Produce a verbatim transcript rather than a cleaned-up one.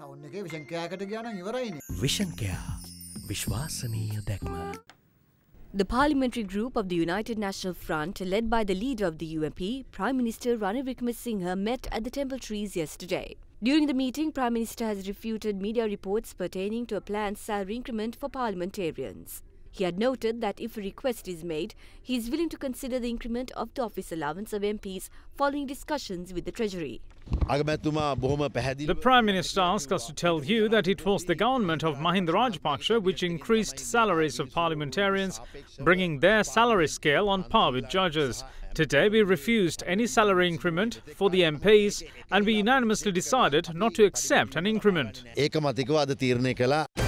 Vision Care. Vishwasaniya Dakma. The parliamentary group of the United National Front, led by the leader of the U N P, Prime Minister Ranjan, met at the Temple Trees yesterday. During the meeting, Prime Minister has refuted media reports pertaining to a planned salary increment for parliamentarians. He had noted that if a request is made, he is willing to consider the increment of the office allowance of M Ps following discussions with the Treasury. The Prime Minister asked us to tell you that it was the government of Mahinda Rajapaksa which increased salaries of parliamentarians, bringing their salary scale on par with judges. Today we refused any salary increment for the M Ps and we unanimously decided not to accept an increment.